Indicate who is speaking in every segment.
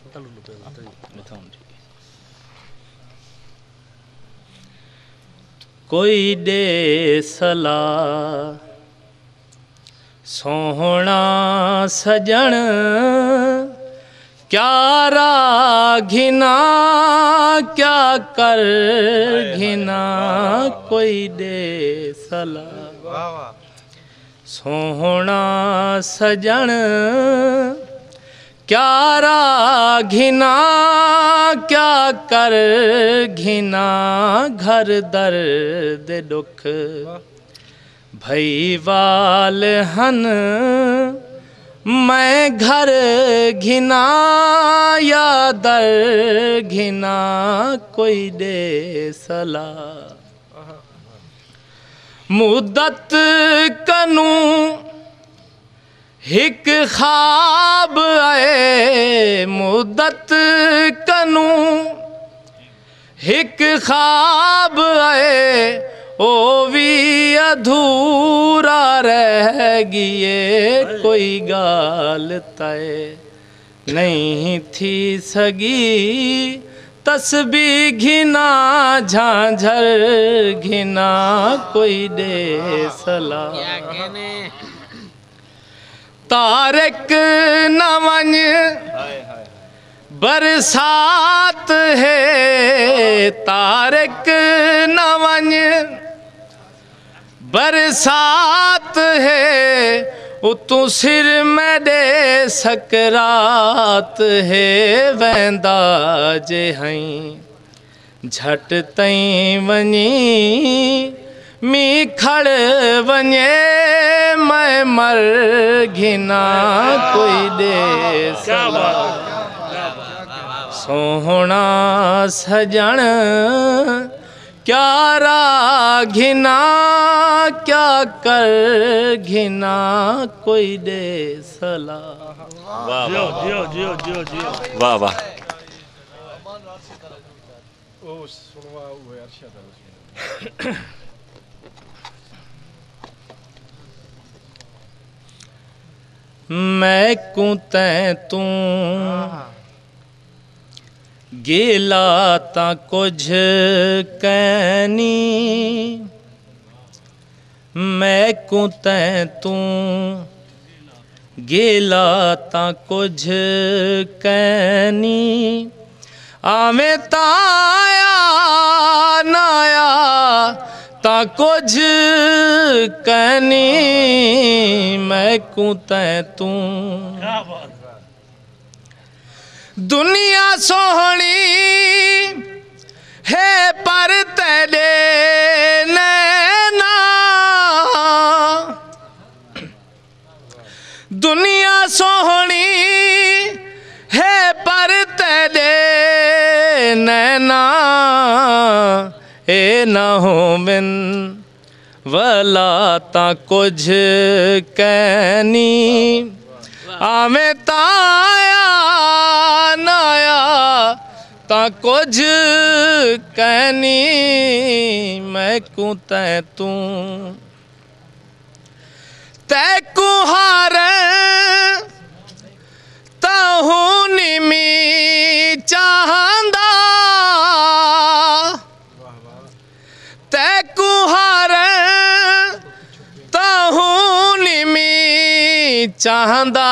Speaker 1: कोई दे सलाह सोहना सजन क्या राघिना क्या कर घिना कोई दे सलाह सोहना सजन क्या राघिना क्या कर घिना घर दर्द दुख भई वाल हन मैं घर घिना या दर घिना कोई दे सलाह मुद्दत कनू हिक ख्वाब आए मुद्दत कनू हिक ख्वाब आए ओ भी अधूरा रह गिए कोई गाल तय नहीं थी सगी तस्बी घिना झांझर घिना कोई दे सलाह तारक न वन बरसात है तारक न वन बरसात है उतू सिर में दे सकरात है वेंदा जे हई झट तई वनी मी खड़ वने मैं मर घिना कोई दे सलाह सोहना सजन क्या राघिना क्या कर घिना कोई दे सलाह
Speaker 2: वाह वाह जियो जियो जियो जियो वाह वाह
Speaker 1: मैं कुतै तू गेला ता कुछ कहनी मैं कुतै तू गेला ता कुछ कहनी आवे ताया नाया ता कुछ कहनी मैं कुतै तू दुनिया सोहनी है पर तेरे नैना दुनिया सोहनी है पर तेरे नैना ए ना हो बिन वला ता कुछ कहनी आवे ताया नाया ता कुछ कहनी मैं कुतै तू तै कुहार ताहू निमी चाहंदा तै कुहार ताहू निमी चाहंदा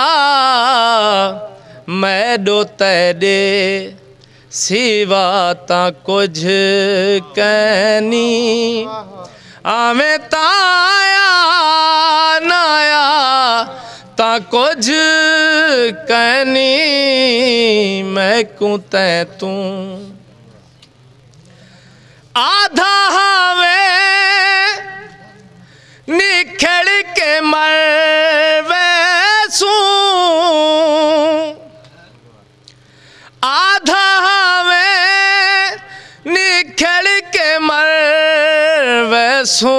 Speaker 1: मैं डो तेरे सिवा ता कुछ कहनी आवे ताया नाया ता कुछ कहनी मैं कुतै तू आधा हावे निखड़ के मरवे सू आधा हावे निखड़ के मरवे सू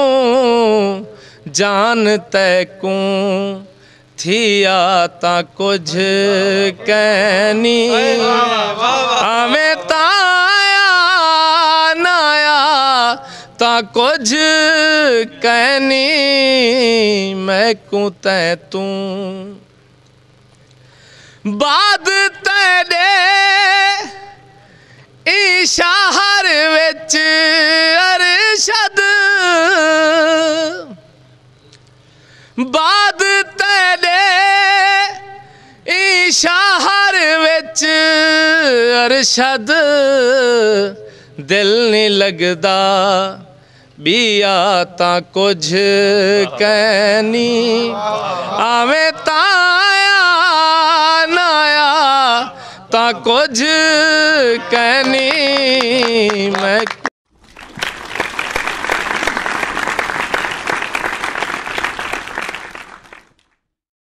Speaker 1: जान तैकू थिया ता कुछ कहनी आवे ताया नाया ता कुछ कहनी मैं कुतै तू बाद तेरे ई शहर विच अरशद बाद तेरे ई शहर विच अरशद दिल नहीं लगदा बिया ता कुछ कहनी आवे ताया नाया ता कुछ कहनी मैं